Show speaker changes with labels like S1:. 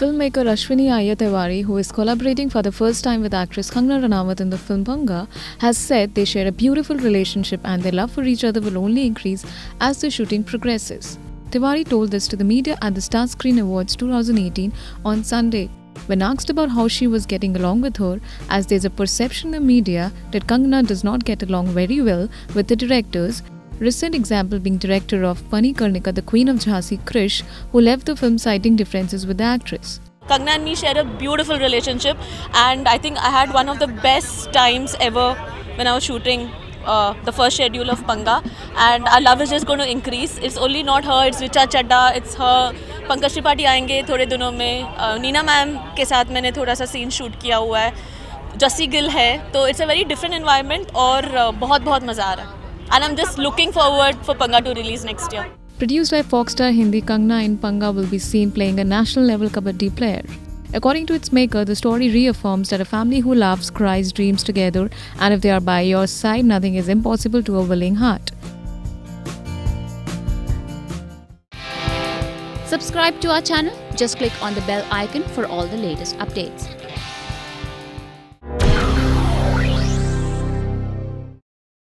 S1: Filmmaker Ashwiny Iyer Tiwari, who is collaborating for the first time with actress Kangana Ranaut in the film Panga, has said they share a beautiful relationship and their love for each other will only increase as the shooting progresses. Tiwari told this to the media at the Star Screen Awards 2018 on Sunday. When asked about how she was getting along with her, as there's a perception in the media that Kangana does not get along very well with the directors, recent example being director of Pani Karnika, the Queen of Jhansi, Krish, who left the film citing differences with the actress.
S2: Kangana and me share a beautiful relationship, and I think I had one of the best times ever when I was shooting the first schedule of Panga, and our love is just going to increase. It's only not her, it's Richa Chadda, it's her. Pankaj Tripathi आएंगे थोड़े दिनों में, Neena ma'am के साथ मैंने थोड़ा सा scene shoot किया हुआ है, जस्सी गिल है, तो it's a very different environment और बहुत बहुत मज़ा आ रहा है. And I'm just looking forward for Panga to release next year.
S1: Produced by Foxstar Hindi, Kangana in Panga will be seen playing a national-level kabaddi player. According to its maker, the story reaffirms that a family who loves, cries, dreams together, and if they are by your side, nothing is impossible to a willing heart.
S3: Subscribe to our channel. Just click on the bell icon for all the latest updates.